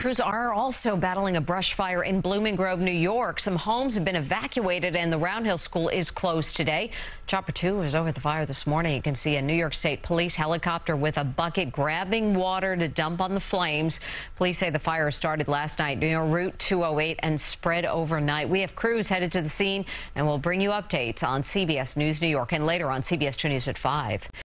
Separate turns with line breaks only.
crews are also battling a brush fire in Blooming Grove, New York. Some homes have been evacuated and the Round Hill School is closed today. Chopper 2 is over the fire this morning. You can see a New York State police helicopter with a bucket grabbing water to dump on the flames. Police say the fire started last night near Route 208 and spread overnight. We have crews headed to the scene and we'll bring you updates on CBS News New York and later on CBS 2 News at 5.